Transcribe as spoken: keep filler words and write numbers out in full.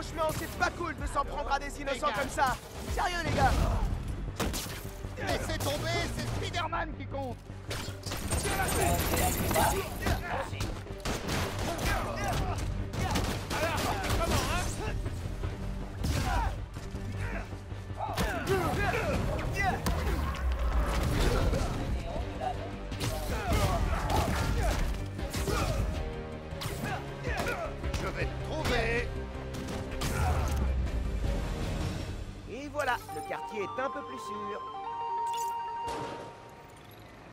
Franchement, c'est pas cool de s'en prendre à des innocents comme ça. Sérieux, les gars. Laissez tomber, c'est Spider-Man qui compte. Je vais te trouver. Et voilà, le quartier est un peu plus sûr.